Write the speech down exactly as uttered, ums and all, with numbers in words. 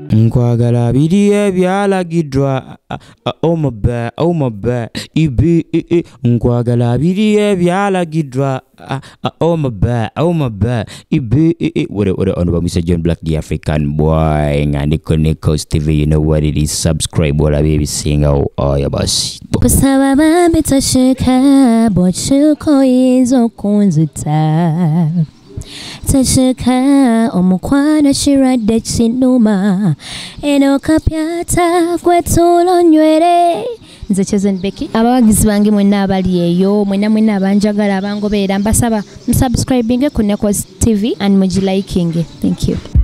Nkwagala biri ebyalagidwa omuba omuba ibi nkwagala biri ebyalagidwa omuba omuba ibi what what on Mister John Black the African boy ngani Coast T V, you know what it is, subscribe wala baby singa oya basi kusaba bambi tashika bochuko izo kunzuta tashika omukwano shiradde kinuma eno kapyata kwetulo nywere nze Chosen Becky abawagizi bange mwenna abali eyo mwenna mwenna abanjagala abangobeera mbasaba msubscribing ku Coast T V and mujiliking. Thank you.